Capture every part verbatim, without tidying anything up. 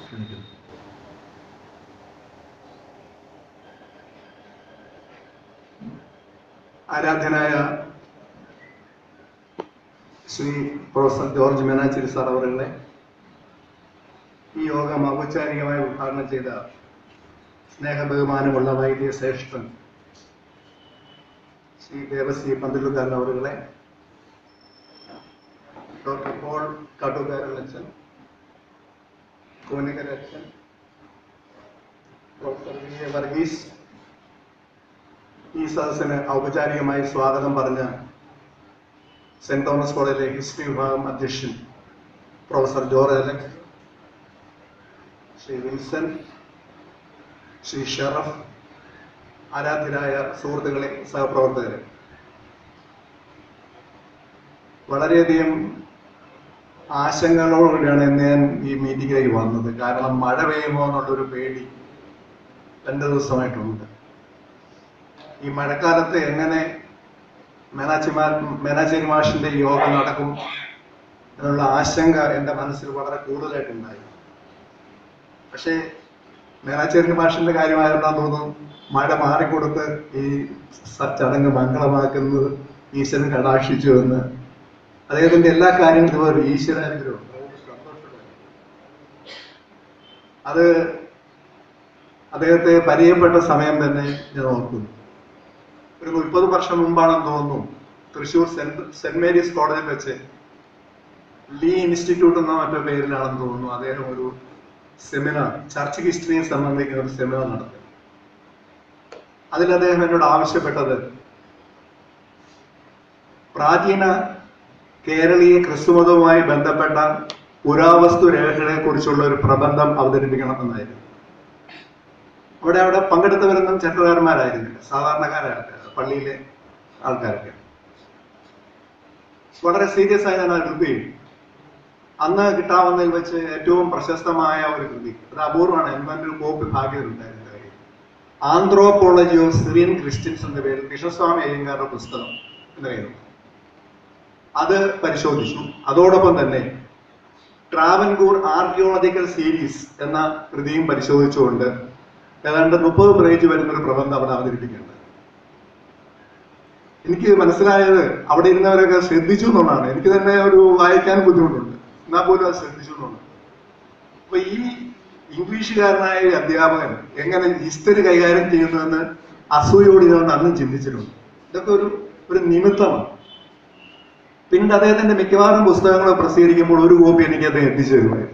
ആരാധ്യനായ Shri professor George Menachery sir അവരുടെ ഈ യോഗം ഔപചാരികമായി ഉദ്ഘാടനം ചെയ്ത സ്നേഹബഹുമാനമുള്ള വൈദ്യ ശ്രേഷ്ഠൻ ശ്രീ ദേവശ്രീ പന്തലുകാരൻ അവരുടെ, ഡോക്ടർ പോൾ കാട്ടുകാരൻ അച്ഛൻ, കോനികർ അച്ഛൻ, പ്രൊഫസർ വി എ വർഗീസ്, ഈ സദസ്സിന് ഔപചാരികമായി സ്വാഗതം പറഞ്ഞ സെന്റ് തോമസ് കോളേജിലെ ഹിസ്റ്ററി വിഭാഗം അധ്യക്ഷൻ professor George Alex, Shri Vincent, Shri Sharaf, ആരാധ്യരായ സുഹൃത്തുക്കളെ, സഹപ്രവർത്തകരെ, വളരെയധികം ആശങ്കകളോടുകൂടിയാണ് ഇന്ന് ഞാൻ ഈ മീറ്റിംഗിലേക്ക് വന്നത്. കാരണം മഴ പെയ്യുമോ എന്നുള്ളൊരു പേടി രണ്ട് ദിവസമായിട്ടുണ്ട്. ഈ മഴക്കാലത്ത് എങ്ങനെ മെനാച്ചിമാ മെനാച്ചേരി മാഷിന്റെ യോഗം നടക്കും എന്നുള്ള ആശങ്ക എൻ്റെ മനസ്സിൽ വളരെ കൂടുതലായിട്ടുണ്ടായി. പക്ഷേ മെനാച്ചേരി മാഷിന്റെ കാര്യമായിരുന്നാന്ന് തോന്നുന്നു മഴ മാറിക്കൊടുത്ത് ഈ ചടങ്ങ് മംഗളമാക്കുന്നത് ഈശ്വരൻ കടാക്ഷിച്ചു എന്ന്. അദ്ദേഹത്തിന്റെ എല്ലാ കാര്യങ്ങളും ഒരു ഈശ്വരാനുഗ്രഹം. അത് അദ്ദേഹത്തെ പരിചയപ്പെട്ട സമയം തന്നെ ഞാൻ ഓർക്കുന്നു. ഒരു മുപ്പത് വർഷം മുമ്പാണെന്ന് തോന്നുന്നു തൃശ്ശൂർ സെന്റ് സെന്റ് മേരീസ് കോളേജിൽ വെച്ച് ലീ ഇൻസ്റ്റിറ്റ്യൂട്ട് എന്ന മറ്റൊരു പേരിലാണെന്ന് തോന്നുന്നു അദ്ദേഹം ഒരു സെമിനാർ, ചർച്ച് ഹിസ്റ്ററിയെ സംബന്ധിക്കുന്ന ഒരു സെമിനാർ നടത്തി. അതിൽ അദ്ദേഹം എന്നോട് ആവശ്യപ്പെട്ടത് പ്രാചീന കേരളീയ ക്രിസ്തുമതവുമായി ബന്ധപ്പെട്ട പുരാവസ്തു രേഖകളെ കുറിച്ചുള്ള ഒരു പ്രബന്ധം അവതരിപ്പിക്കണം എന്നായിരുന്നു. അവിടെ അവിടെ പങ്കെടുത്തവരൊന്നും ചെറുപ്പക്കാരന്മാരായിരുന്നില്ല, സാധാരണക്കാരായിരുന്നു, പള്ളിയിലെ ആൾക്കാരൊക്കെ. വളരെ സീരിയസ് ആയി ഞാൻ ആ കൃതി, അന്ന് കിട്ടാവുന്നതിൽ വെച്ച് ഏറ്റവും പ്രശസ്തമായ ഒരു കൃതി, അത് അപൂർവമാണ്, എൻ്റെ ഒരു കോപ്പി ഭാഗ്യമുണ്ടായിരുന്നു, ആന്ത്രോപോളജി ഓഫ് സിറിയൻ ക്രിസ്ത്യൻസ് എന്ന പേരിൽ കൃഷ്ണസ്വാമി അയ്യങ്കാരുടെ പുസ്തകം എന്നായിരുന്നു. അത് പരിശോധിച്ചു. അതോടൊപ്പം തന്നെ ട്രാവൻകൂർ ആർക്കിയോളജിക്കൽ സീരീസ് എന്ന കൃതിയും പരിശോധിച്ചുകൊണ്ട് ഏതാണ്ട് മുപ്പത് പേജ് വരുന്ന ഒരു പ്രബന്ധം അവിടെ അവതരിപ്പിക്കേണ്ടത്. എനിക്ക് മനസ്സിലായത് അവിടെ ഇരുന്നവരൊക്കെ ശ്രദ്ധിച്ചു എന്നുള്ളതാണ്. എനിക്ക് തന്നെ ഒരു വായിക്കാൻ ബുദ്ധിമുട്ടുണ്ട്, എന്നാൽ പോലും അത് ശ്രദ്ധിച്ചു എന്നുള്ളത്. അപ്പൊ ഈ ഇംഗ്ലീഷുകാരനായ അധ്യാപകൻ എങ്ങനെ ഹിസ്റ്ററി കൈകാര്യം ചെയ്യുന്നതെന്ന് അസൂയോട് ഇതുകൊണ്ട് അന്നും ചിന്തിച്ചിട്ടുണ്ട്. ഇതൊക്കെ ഒരു ഒരു നിമിത്തമാണ്. പിന്നീട് അദ്ദേഹത്തിന്റെ മിക്കവാറും പുസ്തകങ്ങൾ പ്രസിദ്ധീകരിക്കുമ്പോൾ ഒരു കോപ്പി എനിക്ക് അദ്ദേഹം എത്തിച്ചു തരുമായിരുന്നു.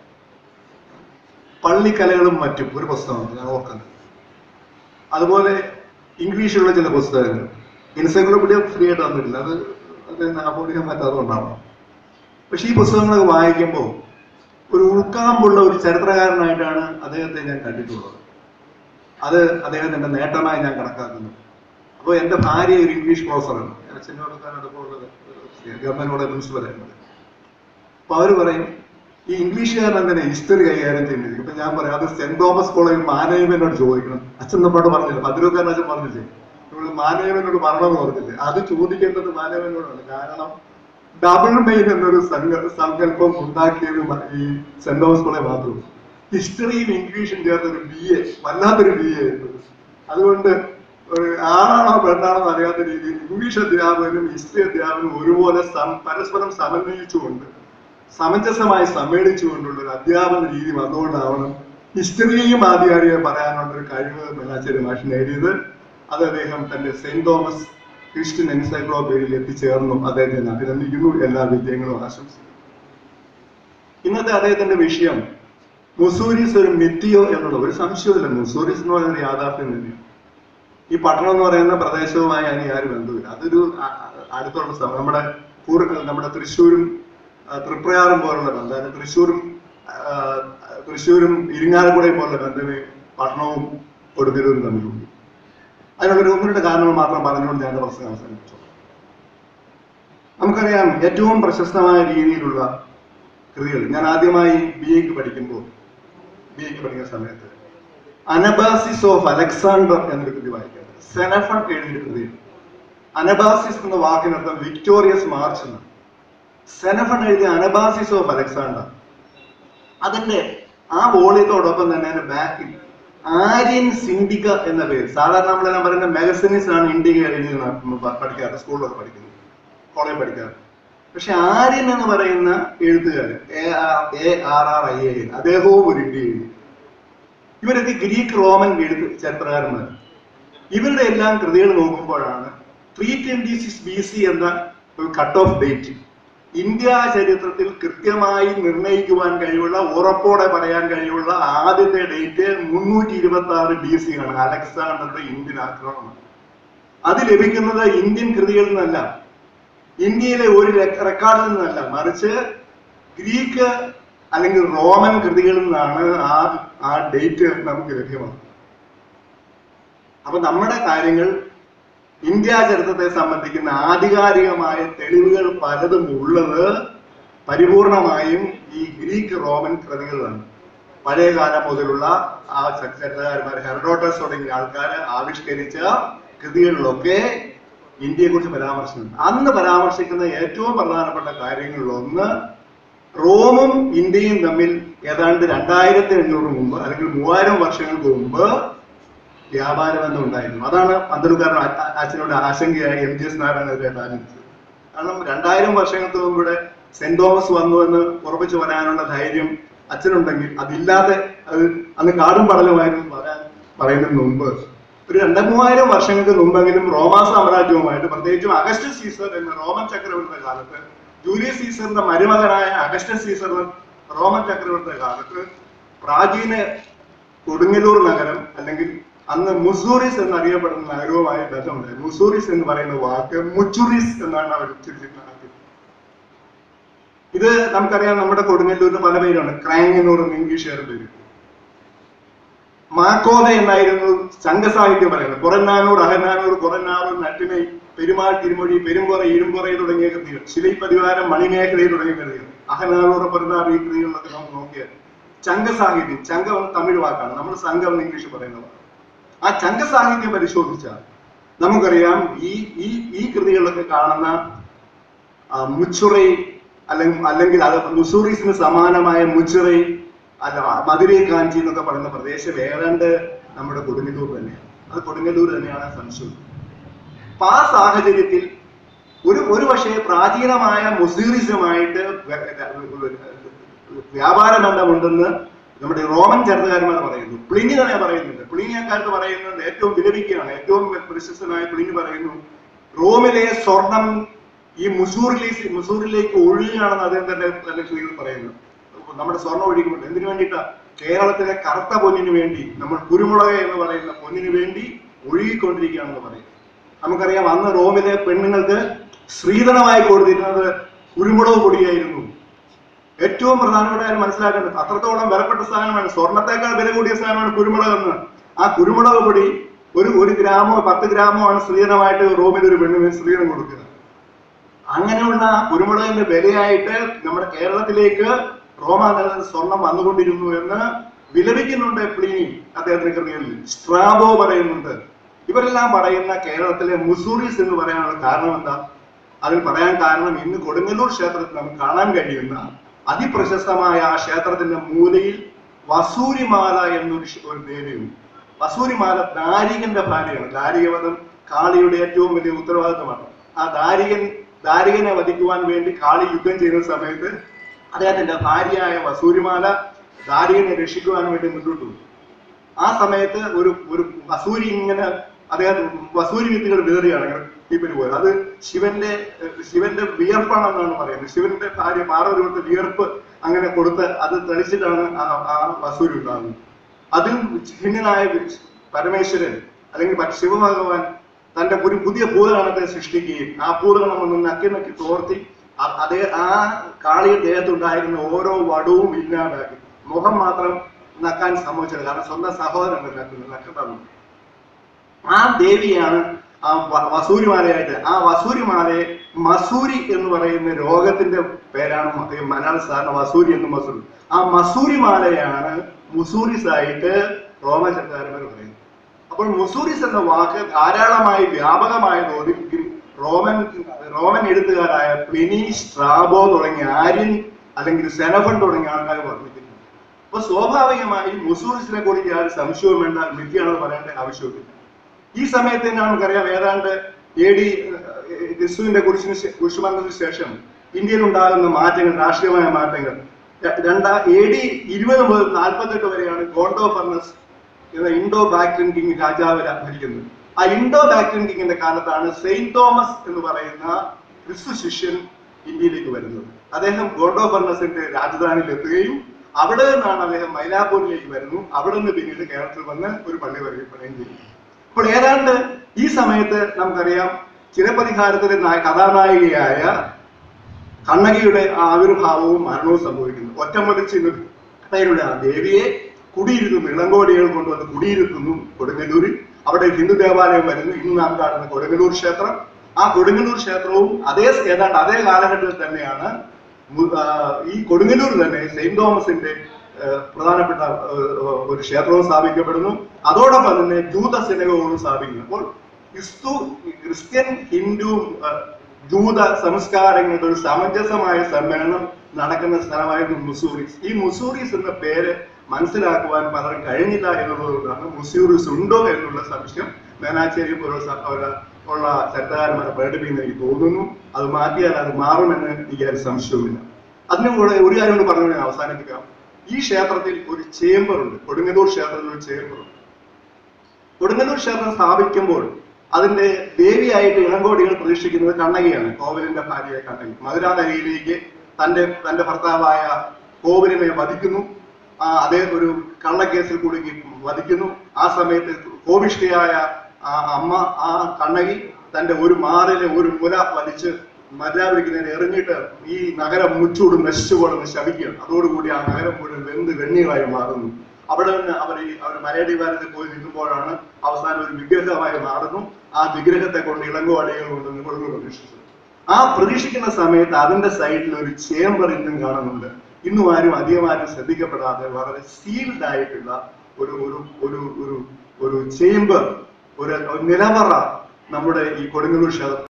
പള്ളിക്കലകളും മറ്റും ഒരു പുസ്തകമാണ് ഞാൻ ഓർക്കുന്നത്. അതുപോലെ ഇംഗ്ലീഷിലുള്ള ചില പുസ്തകങ്ങൾ, എൻസൈക്ലോപീഡിയ ഫ്രീ ആയിട്ട് തന്നിട്ടില്ല, അത് അദ്ദേഹം അഫോർഡ് ചെയ്യാൻ പറ്റാത്തതുകൊണ്ടാണ്. പക്ഷെ ഈ പുസ്തകങ്ങളൊക്കെ വായിക്കുമ്പോൾ ഒരു ഉൾക്കാമ്പുള്ള ഒരു ചരിത്രകാരനായിട്ടാണ് അദ്ദേഹത്തെ ഞാൻ കണ്ടിട്ടുള്ളത്. അത് അദ്ദേഹത്തിന്റെ നേട്ടമായി ഞാൻ കണക്കാക്കുന്നു. അപ്പോൾ എൻ്റെ ഭാര്യ ഒരു ഇംഗ്ലീഷ് പ്രൊഫസറാണ്, ചെന്നോടക്കാനടുപ്പമുള്ളത് ഗവൺമെന്റ് കോളേജ് പ്രിൻസിപ്പലായിരുന്നത്. അപ്പൊ അവര് പറയും ഈ ഇംഗ്ലീഷുകാരൻ അങ്ങനെ ഹിസ്റ്ററി കൈകാര്യം ചെയ്യുന്നത്. ഇപ്പൊ ഞാൻ പറയാം, അത് സെന്റ് തോമസ് കോളേജ് മാനേജ്മെന്റിനോട് ചോദിക്കണം. അച്ഛൻ നമ്മോട് പറഞ്ഞില്ല, പതിരൂക്കാരൻ അച്ഛൻ പറഞ്ഞില്ലേ, നമ്മൾ മാനേജ്മെന്റിനോട് പറഞ്ഞെന്ന് പറഞ്ഞില്ലേ, അത് ചോദിക്കേണ്ടത് മാനേജ്മെന്റിനോടാണ്. കാരണം ഡബിൾ മെയിൻ എന്നൊരു സങ്കല്പം ഉണ്ടാക്കിയത് ഈ സെന്റ് തോമസ് കോളേജ് മാത്രം. ഹിസ്റ്ററിയും ഇംഗ്ലീഷും ചേർത്തൊരു ബി എ, വല്ലാത്തൊരു ബി എ. അതുകൊണ്ട് ഒരു ആണാണോ പെണ്ണാണോ അറിയാത്ത രീതിയിൽ ഇംഗ്ലീഷ് അധ്യാപകനും ഹിസ്റ്ററി അധ്യാപകനും ഒരുപോലെ പരസ്പരം സമന്വയിച്ചുകൊണ്ട് സമഞ്ജസമായി സമ്മേളിച്ചുകൊണ്ടുള്ള ഒരു അധ്യാപന രീതി വന്നുകൊണ്ടാവണം ഹിസ്റ്ററിയെയും ആധികാരികമായി പറയാനുള്ള ഒരു കഴിവ് മെനാച്ചേരി മാഷ് നേടിയത്. അത് അദ്ദേഹം തന്റെ സെന്റ് തോമസ് ക്രിസ്ത്യൻ എൻസൈക്ലോപീഡിയയിൽ എത്തിച്ചേർന്നു. അദ്ദേഹത്തെ അഭിനന്ദിക്കുന്നു, എല്ലാ വിജയങ്ങളും ആശംസിക്കുന്നു. ഇന്നത്തെ അദ്ദേഹത്തിന്റെ വിഷയം മുസൂരീസ് ഒരു മിത്തിയോ എന്നുള്ള ഒരു സംശയമില്ല. മുസൂരീസ് എന്ന് പറയുന്നത് യാഥാർത്ഥ്യം തന്നെയാണ്. ഈ പട്ടണം എന്ന് പറയുന്ന പ്രദേശവുമായി അതിന് യാതൊരു ബന്ധമില്ല. അതൊരു അടുത്തുള്ള സ്ഥലം. നമ്മുടെ നമ്മുടെ തൃശ്ശൂരും തൃപ്രയാറും പോലുള്ള ബന്ധം, അതായത് തൃശ്ശൂരും തൃശ്ശൂരും ഇരിങ്ങാലക്കുടയും പോലുള്ള ബന്ധമേ പട്ടണവും കൊടുക്കലും തമ്മിലുണ്ട്. അതിനുള്ളൊരു ഒന്ന് രണ്ട് കാരണങ്ങൾ മാത്രം പറഞ്ഞുകൊണ്ട് ഞാൻ പ്രശ്നം അവസാനിപ്പിച്ചു. നമുക്കറിയാം, ഏറ്റവും പ്രശസ്തമായ രീതിയിലുള്ള കൃതികൾ, ഞാൻ ആദ്യമായി ബി എക്ക് പഠിക്കുമ്പോൾ ബി എക്ക് പഠിക്കുന്ന സമയത്ത് അനബാസിസ് ഓഫ് അലക്സാണ്ടർ എന്നൊരു കൃതി വായിക്കുന്നത്, സെനഫൺ എഴുതിയ കൃതിയാണ്. അനബാസിസ് എന്ന വാക്കിനർത്ഥം വിക്ടോറിയസ് മാർച്ച് എന്ന്. സെനഫൺ എഴുതിയ അനബാസിസ് ഓഫ് അലക്സാണ്ടർ, അതിന്റെ ആ വോളിയത്തോടൊപ്പം തന്നെ അതിന്റെ ബാക്കിൽ ആര്യൻ സിൻഡിക്ക എന്ന പേര്, സാധാരണ നമ്മളെല്ലാം പറയുന്ന മെഗസിനിസ് ആണ് ഇന്ത്യയിൽ എഴുതി പഠിക്കാറ്, സ്കൂളിലൊക്കെ പഠിക്കുന്നത്, കോളേജ് പഠിക്കാറ്. പക്ഷെ ആര്യൻ എന്ന് പറയുന്ന എഴുത്തുകാരൻ A R R I A അദ്ദേഹവും ഒരു ഇന്ത്യ എഴുതി. ഇവരൊക്കെ ഗ്രീക്ക് റോമൻ എഴുത്ത് ചരിത്രകാരന്മാർ. ഇവരുടെ എല്ലാം കൃതികൾ നോക്കുമ്പോഴാണ് three twenty six B C എന്ന ഒരു കട്ട് ഓഫ് ഡേറ്റ് ഇന്ത്യ ചരിത്രത്തിൽ കൃത്യമായി നിർണയിക്കുവാൻ കഴിവുള്ള, ഉറപ്പോടെ പറയാൻ കഴിവുള്ള ആദ്യത്തെ ഡേറ്റ് മുന്നൂറ്റി ഇരുപത്തി ആറ് ബി സി ആണ്, അലക്സാണ്ടറുടെ ഇന്ത്യൻ ആക്രമണം. അത് ലഭിക്കുന്നത് ഇന്ത്യൻ കൃതികളിൽ നിന്നല്ല, ഇന്ത്യയിലെ ഒരു റെക്കോർഡിൽ നിന്നല്ല, മറിച്ച് ഗ്രീക്ക് അല്ലെങ്കിൽ റോമൻ കൃതികളിൽ നിന്നാണ് ആ ആ ഡേറ്റ് നമുക്ക് ലഭ്യമാണ്. അപ്പൊ നമ്മുടെ കാര്യങ്ങൾ ഇന്ത്യ ചരിത്രത്തെ സംബന്ധിക്കുന്ന ആധികാരികമായ തെളിവുകൾ പലതും ഉള്ളത് പരിപൂർണമായും ഈ ഗ്രീക്ക് റോമൻ കൃതികളാണ്. പഴയകാലം മുതലുള്ള ആ ചരിത്രകാരന്മാർ, ഹെറഡോട്ടസ് തുടങ്ങിയ ആൾക്കാർ ആവിഷ്കരിച്ച കൃതികളിലൊക്കെ ഇന്ത്യയെ കുറിച്ച് പരാമർശിക്കുന്നുണ്ട്. അന്ന് പരാമർശിക്കുന്ന ഏറ്റവും പ്രധാനപ്പെട്ട കാര്യങ്ങളിലൊന്ന് റോമും ഇന്ത്യയും തമ്മിൽ ഏതാണ്ട് രണ്ടായിരത്തി അഞ്ഞൂറ് മുമ്പ് അല്ലെങ്കിൽ മൂവായിരം വർഷങ്ങൾക്ക് മുമ്പ് വ്യാപാരബന്ധം ഉണ്ടായിരുന്നു. അതാണ് പന്തലുകാരൻ അച്ഛനോട് ആശങ്കയായി എം ജി എസ് നാരായണനെതിരായിട്ട് ആരംഭിച്ചത്. കാരണം രണ്ടായിരം വർഷങ്ങൾക്ക് മുമ്പ് ഇവിടെ സെന്റ് തോമസ് വന്നു എന്ന് ഉറപ്പിച്ചു പറയാനുള്ള ധൈര്യം അച്ഛനുണ്ടെങ്കിൽ, അതില്ലാതെ അത് അന്ന് കാടും പടലുമായിരുന്നു പറയാൻ പറയുന്നതിന് മുമ്പ് ഒരു രണ്ടു മൂവായിരം വർഷങ്ങൾക്ക് മുമ്പെങ്കിലും റോമാ സാമ്രാജ്യവുമായിട്ട്, പ്രത്യേകിച്ചും അഗസ്റ്റസ് സീസർ എന്ന റോമൻ ചക്രവർത്തിയുടെ കാലത്ത്, ജൂലിയസ് സീസറിന്റെ മരുമകനായ അഗസ്റ്റസ് സീസർ റോമൻ ചക്രവർത്തിയുടെ കാലത്ത് പ്രാചീന കൊടുങ്ങല്ലൂർ നഗരം അല്ലെങ്കിൽ അന്ന് മുസൂറിസ് എന്നറിയപ്പെടുന്ന നഗരവുമായി ബന്ധമുണ്ടായി. മുസൂറിസ് എന്ന് പറയുന്ന വാക്ക് മുച്ചുറിസ് എന്നാണ് അവർ ഉച്ചരിച്ചിട്ടുള്ളത്. ഇത് നമുക്കറിയാം, നമ്മുടെ കൊടുങ്ങല്ലൂരിന് പല പേരാണ്. ക്രാങ്ങന്നൂർ എന്ന് ഇംഗ്ലീഷുകാർ പേര്. മാക്കോത എന്നായിരുന്നു സംഘസാഹിത്യം പറയുന്നത്. കുറന്നാനൂർ, അഹനാനൂർ, കുറന്നാനൂർ, നട്ടിമൈ, പെരുമാൾ തിരുമൊഴി, പെരുമ്പുറ, ഇരുമ്പുറ തുടങ്ങിയ കൃതികൾ, ശിലൈപരിവാരം, മണിമേഖലയിൽ തുടങ്ങിയ കൃതികൾ, അഹനാനൂർ, പെരുന്നാർ ഈ കൃതികളിലൊക്കെ നമുക്ക് നോക്കിയാൽ ചങ്കസാഹിത്യം, ചങ്കം എന്ന തമിഴ് വാക്കാണ്, നമ്മൾ സംഘം എന്ന് ഇംഗ്ലീഷ് പറയുന്നത്. ആ ചങ്കസാഹിത്യം പരിശോധിച്ചാൽ നമുക്കറിയാം ഈ ഈ ഈ കൃതികളിലൊക്കെ കാണുന്ന മുച്ചുറൈ അല്ലെങ്കിൽ അല്ലെങ്കിൽ അത് മുസൂറിസിന് സമാനമായ മുച്ചുറൈ അല്ല മധുരൈ കാഞ്ചി എന്നൊക്കെ പറയുന്ന പ്രദേശം ഏതാണ്ട് നമ്മുടെ കൊടുങ്ങല്ലൂർ തന്നെയാണ്. അത് കൊടുങ്ങല്ലൂർ തന്നെയാണ് സംശയം. അപ്പൊ ആ സാഹചര്യത്തിൽ ഒരു ഒരു പക്ഷേ പ്രാചീനമായ മുസീറിസുമായിട്ട് വ്യാപാര ബന്ധമുണ്ടെന്ന് നമ്മുടെ റോമൻ ചരിത്രകാരന്മാർ പറയുന്നു. പ്ലിനി തന്നെ പറയുന്നുണ്ട്. പ്ലിനി അക്കാലത്ത് പറയുന്നത് ഏറ്റവും വിലപിക്കുകയാണ്. ഏറ്റവും പ്രശസ്തനായ പ്ലിനി പറയുന്നു, റോമിലെ സ്വർണം ഈ മുസൂറിലേക്ക് മുസൂറിലേക്ക് ഒഴുകുകയാണെന്ന് അദ്ദേഹം തന്നെ തന്നെ കൃതികൾ പറയുന്നു. നമ്മുടെ സ്വർണ്ണം ഒഴുകുന്നുണ്ട്. എന്തിനു വേണ്ടിയിട്ടാ? കേരളത്തിലെ കറുത്ത പൊന്നിന് വേണ്ടി, നമ്മൾ കുരുമുളക് എന്ന് പറയുന്ന പൊന്നിന് വേണ്ടി ഒഴുകിക്കൊണ്ടിരിക്കുകയാണെന്ന് പറയും. നമുക്കറിയാം, അന്ന് റോമിലെ പെണ്ണുങ്ങൾക്ക് സ്ത്രീധനമായി കൊടുത്തിരുന്നത് കുരുമുളക് പൊടിയായിരുന്നു. ഏറ്റവും പ്രധാനപ്പെട്ട കാര്യം മനസ്സിലാക്കേണ്ടത്, അത്രത്തോളം വിലപ്പെട്ട സാധനമാണ്, സ്വർണത്തേക്കാൾ വില കൂടിയ സാധനമാണ് കുരുമുളക് എന്ന്. ആ കുരുമുളക് പൊടി ഒരു ഒരു ഗ്രാമോ പത്ത് ഗ്രാമോ ആണ് സ്ത്രീധനമായിട്ട് റോമിൽ ഒരു പെണ്ണിന് സ്ത്രീധനം കൊടുക്കുന്നത്. അങ്ങനെയുള്ള കുരുമുളകിന്റെ വിലയായിട്ട് നമ്മുടെ കേരളത്തിലേക്ക് റോമാ നഗരത്തിൽ സ്വർണം വന്നുകൊണ്ടിരുന്നു എന്ന് വിലപിക്കുന്നുണ്ട് പ്ലിനി അദ്ദേഹത്തിന്റെ കൃതികളിൽ. സ്ട്രാബോ പറയുന്നുണ്ട്. ഇവരെല്ലാം പറയുന്ന കേരളത്തിലെ മുസൂറിസ് എന്ന് പറയാനുള്ള കാരണം എന്താ? അതിൽ പറയാൻ കാരണം ഇന്ന് കൊടുങ്ങല്ലൂർ ക്ഷേത്രത്തിൽ നമുക്ക് കാണാൻ കഴിയുന്ന അതിപ്രശസ്തമായ ആ ക്ഷേത്രത്തിന്റെ മൂലയിൽ വസൂരിമാല എന്നൊരു ഒരു ദേവിയുണ്ട്. വസൂരിമാല ദാരികന്റെ ഭാര്യയാണ്. ദാരികവധം കാളിയുടെ ഏറ്റവും വലിയ ഉത്തരവാദിത്തമാണ്. ആ ദാരികൻ ദാരികനെ വധിക്കുവാൻ വേണ്ടി കാളി യുദ്ധം ചെയ്യുന്ന സമയത്ത് അദ്ദേഹത്തിന്റെ ഭാര്യയായ വസൂരിമാല ദാരികനെ രക്ഷിക്കുവാൻ വേണ്ടി മുന്നോട്ട് പോയി. ആ സമയത്ത് ഒരു ഒരു വസൂരി ഇങ്ങനെ അദ്ദേഹം വസൂരി വിത്തുകൾ വിതറിയാണ് ഇവര് പോയത്. അത് ശിവന്റെ ശിവന്റെ വിയർപ്പാണെന്നാണ് പറയുന്നത്. ശിവന്റെ ഭാര്യ പാർവതി കൊടുത്ത വിയർപ്പ് അങ്ങനെ കൊടുത്ത് അത് തെളിച്ചിട്ടാണ് ആ വസൂരി ഉണ്ടാകുന്നത്. അതിൽ ഭിന്നനായ പരമേശ്വരൻ അല്ലെങ്കിൽ ശിവഭഗവാൻ തന്റെ ഒരു പുതിയ ഭൂതഗണത്തെ സൃഷ്ടിക്കുകയും ആ ഭൂതഗണം ഒന്ന് നക്കി നക്കി തോർത്തി അതേ ആ കാളിയുടെ ദേഹത്തുണ്ടായിരുന്ന ഓരോ വടവും ഇല്ലാതാക്കി മുഖം മാത്രം നക്കാൻ സംഭവിച്ചത്. കാരണം സ്വന്തം സഹോദരൻ നക്കുന്നത്. ആ ദേവിയാണ് ആ വസൂരിമാലയായിട്ട്. ആ വസൂരിമാലയെ മസൂരി എന്ന് പറയുന്ന രോഗത്തിന്റെ പേരാണ് മലയാള സാധാരണ വസൂരി എന്ന് മസൂരി. ആ മസൂരിമാലയാണ് മുസൂറിസ് ആയിട്ട് റോമൻ ചരിത്രകാരന്മാർ പറയുന്നത്. അപ്പോൾ മുസൂറിസ് എന്ന വാക്ക് ധാരാളമായി വ്യാപകമായ തോതിൽ റോമൻ റോമൻ എഴുത്തുകാരായ പ്ലിനി, സ്ട്രാബോ തുടങ്ങിയ ആര്യൻ അല്ലെങ്കിൽ സെനഫൺ തുടങ്ങിയ ആൾക്കാർ വർണ്ണിക്കുന്നു. അപ്പൊ സ്വാഭാവികമായി മുസൂറിസിനെ കുറിച്ച് യാതൊരു സംശയവും വേണ്ട, മിഥ്യയാണെന്ന് പറയേണ്ട ആവശ്യമില്ല. ഈ സമയത്ത് തന്നെ നമുക്കറിയാം ഏതാണ്ട് എ ഡി ക്രിസ്തുവിന്റെ കുരിശിന് കുരിശുമരണത്തിന് ശേഷം ഇന്ത്യയിൽ ഉണ്ടാകുന്ന മാറ്റങ്ങൾ, രാഷ്ട്രീയമായ മാറ്റങ്ങൾ. രണ്ടാ എ ഡി ഇരുപത് മുതൽ നാൽപ്പത്തെട്ട് വരെയാണ് ഗോണ്ടോ ഫർണസ് എന്ന ഇൻഡോ ബാക്ട്രിയൻ കിങ് രാജാവ് ഭരിക്കുന്നത്. ആ ഇൻഡോ ബാക്ട്രിയൻ കിങ്ങിന്റെ കാലത്താണ് സെയിന്റ് തോമസ് എന്ന് പറയുന്ന ക്രിസ്തു ശിഷ്യൻ ഇന്ത്യയിലേക്ക് വരുന്നത്. അദ്ദേഹം ഗോണ്ടോ ഫർണസിന്റെ രാജധാനിയിൽ എത്തുകയും അവിടെ നിന്നാണ് അദ്ദേഹം മൈലാപ്പൂരിലേക്ക് വരുന്നു. അവിടെ നിന്ന് പിന്നീട് കേരളത്തിൽ വന്ന് ഒരു പള്ളി പണിയുകയും ചെയ്യും. അപ്പോൾ ഏതാണ്ട് ഈ സമയത്ത് നമുക്കറിയാം ചിലപ്പതികാരത്തിലെ കഥാനായികയായ കണ്ണകിയുടെ ആവിർഭാവവും മരണവും സംഭവിക്കുന്നു. ഒറ്റമതിച്ച് പേരുടെ ആ ദേവിയെ കുടിയിരുത്തുന്നു, ഇളങ്കോടികൾ കൊണ്ടുവന്ന് കുടിയിരുത്തുന്നു കൊടുങ്ങല്ലൂരിൽ. അവിടെ ഹിന്ദു ദേവാലയം വരുന്നു. ഇന്ന് നാം കാണുന്ന കൊടുങ്ങല്ലൂർ ക്ഷേത്രം. ആ കൊടുങ്ങല്ലൂർ ക്ഷേത്രവും അതേ ഏതാണ്ട് അതേ കാലഘട്ടത്തിൽ തന്നെയാണ് ഈ കൊടുങ്ങല്ലൂർ തന്നെ സെയിന്റ് തോമസിന്റെ പ്രധാനപ്പെട്ട ഒരു ക്ഷേത്രവും സ്ഥാപിക്കപ്പെടുന്നു. അതോടൊപ്പം തന്നെ ജൂത സിനഗോഗുകളും സ്ഥാപിക്കുന്നു. അപ്പോൾ ക്രിസ്തു ക്രിസ്ത്യൻ ഹിന്ദു ജൂത സംസ്കാരങ്ങളുടെ ഒരു സമഞ്ജസമായ സമ്മേളനം നടക്കുന്ന സ്ഥലമായിരുന്നു മുസൂറിസ്. ഈ മുസൂറിസ് എന്ന പേര് മനസ്സിലാക്കുവാൻ പലരും കഴിഞ്ഞില്ല എന്നുള്ളതുകൊണ്ടാണ് മുസൂറിസ് ഉണ്ടോ എന്നുള്ള സംശയം മേനാച്ചേരി പോലുള്ള ഉള്ള ചരിത്രകാരന്മാരെ പ്രകടിപ്പിക്കുന്ന എനിക്ക് തോന്നുന്നു. അത് മാറ്റിയാൽ അത് മാറുമെന്ന് എനിക്ക് ഒരു സംശയവുമില്ല. അതിനും കൂടെ ഒരു കാര്യം കൊണ്ട് പറഞ്ഞു അവസാനിപ്പിക്കാം. ഈ ക്ഷേത്രത്തിൽ ഒരു ചേംബർ ഉണ്ട്. കൊടുങ്ങല്ലൂർ ക്ഷേത്രത്തിൽ ഒരു ചേംബർ ഉണ്ട്. കൊടുങ്ങല്ലൂർ ക്ഷേത്രം സ്ഥാപിക്കുമ്പോൾ അതിന്റെ ദേവിയായിട്ട് ഇളങ്കോടികൾ പ്രതീക്ഷിക്കുന്നത് കണ്ണകിയാണ്, കോവിലിന്റെ ഭാര്യയായ കണ്ണകി. മധുരാനഗരിയിലേക്ക് തന്റെ തന്റെ ഭർത്താവായ കോവിലിനെ വധിക്കുന്നു. ആ അതേ ഒരു കള്ളക്കേസിൽ കൂടി വധിക്കുന്നു. ആ സമയത്ത് കോപിഷ്ഠയായ ആ അമ്മ ആ കണ്ണകി തന്റെ ഒരു മാറിലെ ഒരു മുല വലിച്ച് മധുരാപുരിക്ക് നേരെ എറിഞ്ഞിട്ട് ഈ നഗരം മുച്ചൂടും നശിച്ചുപോലെന്ന് ശപിക്കുകയാണ്. അതോടുകൂടി ആ നഗരം മുഴുവൻ വെന്ത് വെണ്ണീറായി മാറുന്നു. അവിടെ നിന്ന് അവർ അവർ മലയടി വാരത്തിൽ പോയി നിൽക്കുമ്പോഴാണ് അവസാനം ഒരു വിഗ്രഹമായി മാറുന്നു. ആ വിഗ്രഹത്തെ കൊണ്ട് ഇളങ്കോടികൾ കൊണ്ട് കൊടുങ്ങു പ്രതീക്ഷിച്ചത്. ആ പ്രതീക്ഷിക്കുന്ന സമയത്ത് അതിന്റെ സൈഡിൽ ഒരു ചേംബർ ഇന്നും കാണുന്നുണ്ട്. ഇന്നും ആരും അധികമാരും ശ്രദ്ധിക്കപ്പെടാതെ വളരെ സീൽഡ് ആയിട്ടുള്ള ഒരു ഒരു ഒരു ഒരു ഒരു ചേംബർ, ഒരു നിലവറ നമ്മുടെ ഈ കൊടുങ്ങല്ലൂർ ക്ഷേത്രം